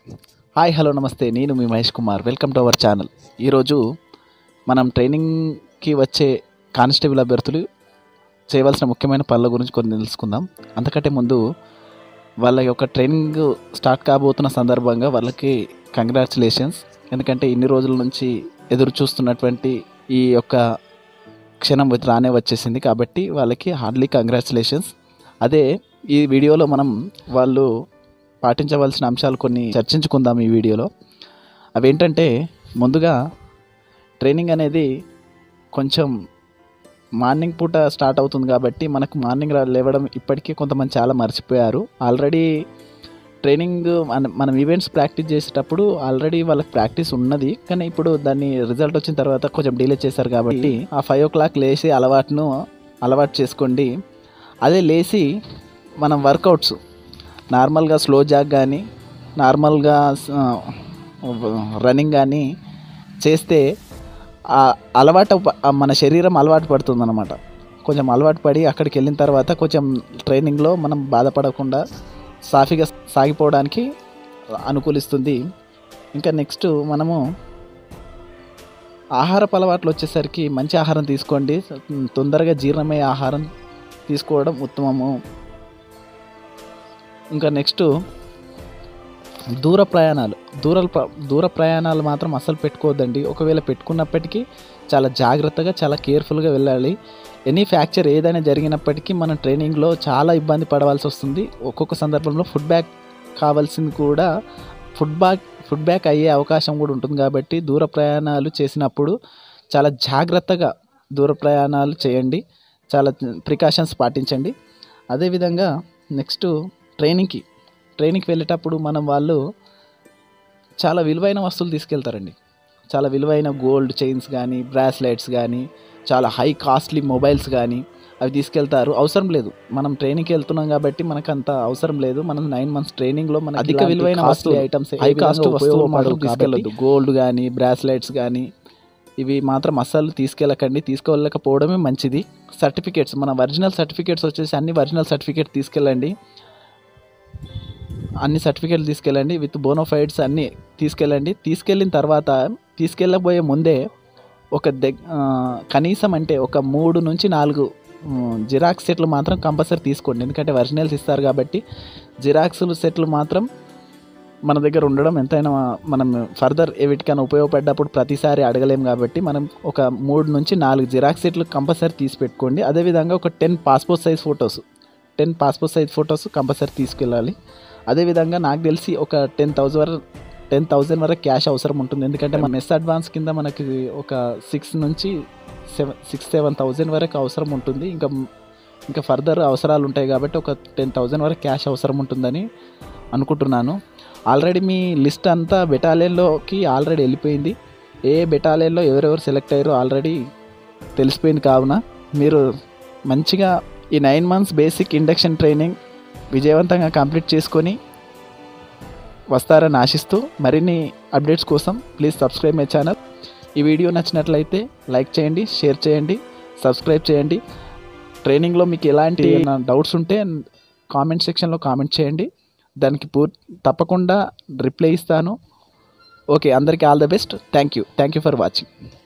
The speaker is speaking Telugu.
హాయ్ హలో నమస్తే, నేను మీ Mahesh Kumar. Welcome to our channel. ఈరోజు మనం ట్రైనింగ్కి వచ్చే కానిస్టేబుల్ అభ్యర్థులు చేయవలసిన ముఖ్యమైన పనుల గురించి కొన్ని తెలుసుకుందాం. అంతకంటే ముందు వాళ్ళ యొక్క ట్రైనింగ్ స్టార్ట్ కాబోతున్న సందర్భంగా వాళ్ళకి కంగ్రాచులేషన్స్. ఎందుకంటే ఇన్ని రోజుల నుంచి ఎదురు చూస్తున్నటువంటి ఈ యొక్క క్షణం రానే వచ్చేసింది, కాబట్టి వాళ్ళకి హార్డ్లీ కంగ్రాచులేషన్స్. అదే ఈ వీడియోలో మనం వాళ్ళు పాటించవలసిన అంశాలు కొన్ని చర్చించుకుందాం ఈ వీడియోలో. అవేంటంటే, ముందుగా ట్రైనింగ్ అనేది కొంచెం మార్నింగ్ పూట స్టార్ట్ అవుతుంది కాబట్టి మనకు మార్నింగ్ లేవడం ఇప్పటికీ కొంతమంది చాలా మర్చిపోయారు. ఆల్రెడీ ట్రైనింగ్ మనం ఈవెంట్స్ ప్రాక్టీస్ చేసేటప్పుడు ఆల్రెడీ వాళ్ళకి ప్రాక్టీస్ ఉన్నది, కానీ ఇప్పుడు దాన్ని రిజల్ట్ వచ్చిన తర్వాత కొంచెం డిలే చేశారు. కాబట్టి ఆ 5 o'clock లేచి అలవాటు చేసుకోండి. అదే లేచి మనం వర్కౌట్స్ నార్మల్గా స్లో జాగ్ కానీ నార్మల్గా రన్నింగ్ కానీ చేస్తే మన శరీరం అలవాటు పడుతుంది అన్నమాట. కొంచెం అలవాటు పడి అక్కడికి వెళ్ళిన తర్వాత కొంచెం ట్రైనింగ్లో మనం బాధపడకుండా సాఫీగా సాగిపోవడానికి అనుకూలిస్తుంది. ఇంకా నెక్స్ట్ మనము ఆహారపు అలవాట్లు వచ్చేసరికి మంచి ఆహారం తీసుకోండి. తొందరగా జీర్ణమయ్యే ఆహారం తీసుకోవడం ఉత్తమము. ఇంకా నెక్స్ట్ దూర ప్రయాణాలు మాత్రం అస్సలు పెట్టుకోవద్దండి. ఒకవేళ పెట్టుకున్నప్పటికీ చాలా జాగ్రత్తగా చాలా కేర్ఫుల్గా వెళ్ళాలి. ఎనీ ఫ్రాక్చర్ ఏదైనా జరిగినప్పటికీ మనం ట్రైనింగ్లో చాలా ఇబ్బంది పడవలసి వస్తుంది. ఒక్కొక్క సందర్భంలో ఫుడ్ బ్యాక్ కావాల్సింది కూడా ఫుడ్ బ్యాక్ అయ్యే అవకాశం కూడా ఉంటుంది. కాబట్టి దూర ప్రయాణాలు చేసినప్పుడు చాలా జాగ్రత్తగా దూర ప్రయాణాలు చేయండి, చాలా ప్రికాషన్స్ పాటించండి. అదేవిధంగా నెక్స్ట్ ట్రైనింగ్కి వెళ్ళేటప్పుడు వాళ్ళు చాలా విలువైన వస్తువులు తీసుకెళ్తారండి. చాలా విలువైన గోల్డ్ చైన్స్ కానీ, బ్రాస్లెట్స్ కానీ, చాలా హై కాస్ట్లీ మొబైల్స్ కానీ అవి తీసుకెళ్తారు. అవసరం లేదు, మనం ట్రైనింగ్కి వెళ్తున్నాం కాబట్టి మనకు అంత అవసరం లేదు. మనం 9 months ట్రైనింగ్లో మనకు అధిక విలువైన వస్తువులు ఐటమ్స్ హై కాస్ట్ వస్తువులు మాత్రం తీసుకెళ్ళొద్దు. గోల్డ్ కానీ బ్రాస్లెట్స్ కానీ ఇవి మాత్రం అస్సలు తీసుకెళ్ళకండి. తీసుకోలేకపోవడమే మంచిది. సర్టిఫికేట్స్, మన ఒరిజినల్ సర్టిఫికేట్స్ వచ్చేసి అన్ని ఒరిజినల్ సర్టిఫికేట్ తీసుకెళ్ళండి. అన్ని సర్టిఫికేట్లు తీసుకెళ్ళండి, విత్ బోనోఫైడ్స్ అన్నీ తీసుకెళ్ళండి. తీసుకెళ్ళిన తర్వాత తీసుకెళ్ళబోయే ముందే కనీసం అంటే ఒక 3 నుంచి 4 జిరాక్స్ సెట్లు మాత్రం కంపల్సరీ తీసుకోండి. ఎందుకంటే ఒరిజినల్స్ ఇస్తారు కాబట్టి జిరాక్స్ సెట్లు మాత్రం మన దగ్గర ఉండడం ఎంతైనా మనం ఫర్దర్ వీటికైనా ఉపయోగపడ్డప్పుడు ప్రతిసారి అడగలేము. కాబట్టి మనం ఒక 3 నుంచి 4 జిరాక్స్ సెట్లు కంపల్సరీ తీసి పెట్టుకోండి. అదేవిధంగా ఒక 10 పాస్పోర్ట్ సైజ్ ఫొటోస్ కంపల్సరీ తీసుకెళ్ళాలి. అదేవిధంగా నాకు తెలిసి ఒక 10,000 వరకు క్యాష్ అవసరం ఉంటుంది. ఎందుకంటే మన మెస్ అడ్వాన్స్ కింద మనకి ఒక 6,000-7,000 వరకు అవసరం ఉంటుంది. ఇంకా ఫర్దర్ అవసరాలు ఉంటాయి కాబట్టి ఒక 10,000 వరకు క్యాష్ అవసరం ఉంటుందని అనుకుంటున్నాను. ఆల్రెడీ మీ లిస్ట్ అంతా బెటాలియన్లోకి ఆల్రెడీ వెళ్ళిపోయింది. ఏ బెటాలియన్లో ఎవరెవరు సెలెక్ట్ అయ్యారో ఆల్రెడీ తెలిసిపోయింది. కావున మీరు మంచిగా ఈ 9 months బేసిక్ ఇండక్షన్ ట్రైనింగ్ విజయవంతంగా కంప్లీట్ చేసుకొని వస్తారని ఆశిస్తూ, మరిన్ని అప్డేట్స్ కోసం ప్లీజ్ సబ్స్క్రైబ్ మై ఛానల్. ఈ వీడియో నచ్చినట్లయితే లైక్ చేయండి, షేర్ చేయండి, సబ్స్క్రైబ్ చేయండి. ట్రైనింగ్లో మీకు ఎలాంటి డౌట్స్ ఉంటే కామెంట్ సెక్షన్లో కామెంట్ చేయండి, దానికి తప్పకుండా రిప్లై ఇస్తాను. ఓకే, అందరికీ all the best. Thank you for watching.